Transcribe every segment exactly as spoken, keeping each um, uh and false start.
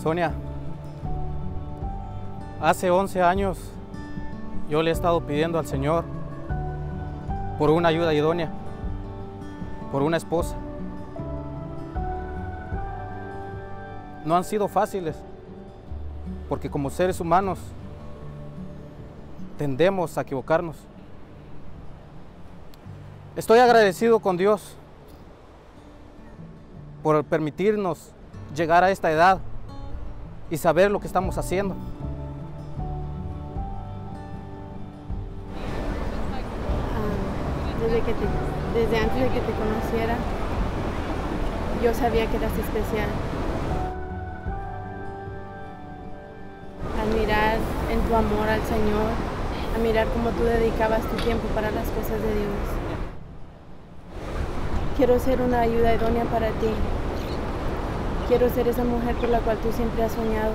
Sonia, hace once años yo le he estado pidiendo al Señor por una ayuda idónea, por una esposa. No han sido fáciles, porque como seres humanos tendemos a equivocarnos. Estoy agradecido con Dios por permitirnos llegar a esta edad y saber lo que estamos haciendo. Desde, que te, desde antes de que te conociera, yo sabía que eras especial. Al mirar en tu amor al Señor, a mirar cómo tú dedicabas tu tiempo para las cosas de Dios. Quiero ser una ayuda idónea para ti. Quiero ser esa mujer por la cual tú siempre has soñado.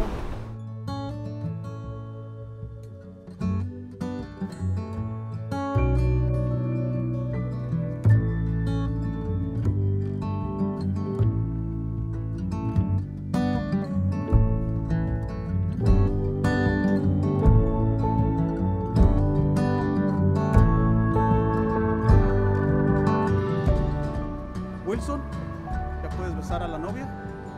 Wilson, ¿ya puedes besar a la novia?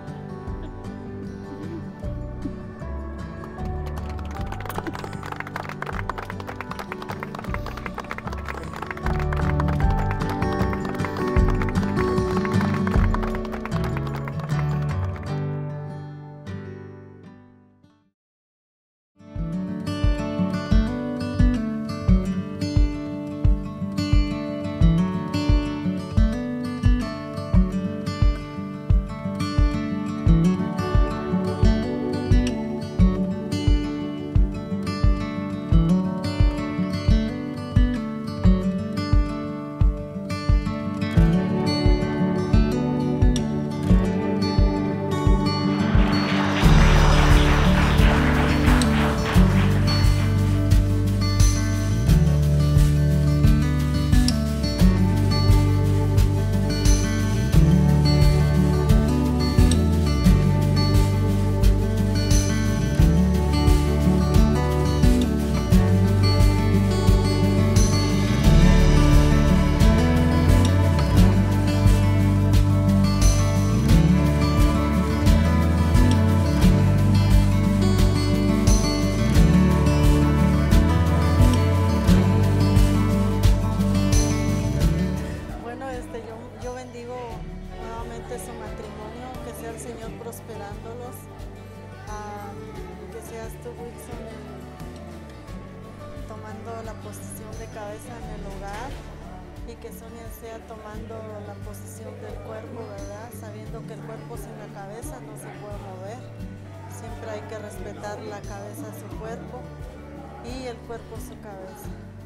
Su matrimonio, que sea el Señor prosperándolos, uh, que seas tú, Wilson, tomando la posición de cabeza en el hogar y que Sonia sea tomando la posición del cuerpo, ¿verdad? Sabiendo que el cuerpo sin la cabeza no se puede mover. Siempre hay que respetar la cabeza a su cuerpo y el cuerpo a su cabeza.